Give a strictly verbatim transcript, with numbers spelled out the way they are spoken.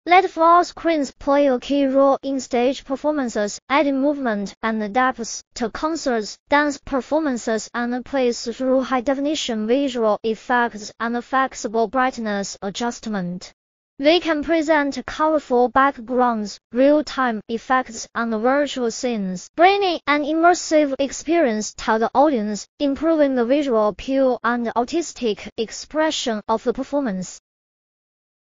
L E D floor screens play a key role in stage performances, adding movement and depth to concerts, dance performances, and plays through high-definition visual effects and flexible brightness adjustment. They can present colorful backgrounds, real-time effects, and virtual scenes, bringing an immersive experience to the audience, improving the visual appeal and artistic expression of the performance.